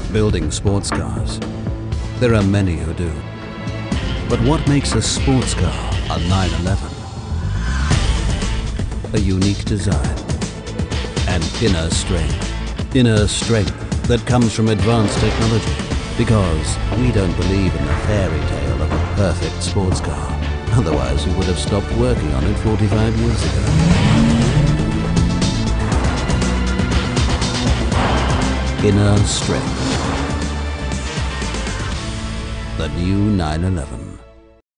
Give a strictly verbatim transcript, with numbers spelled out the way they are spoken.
building sports cars. There are many who do. But what makes a sports car a nine eleven? A unique design and inner strength. Inner strength that comes from advanced technology, because we don't believe in the fairy tale of a perfect sports car. Otherwise we would have stopped working on it forty-five years ago. Inner strength. The new nine eleven.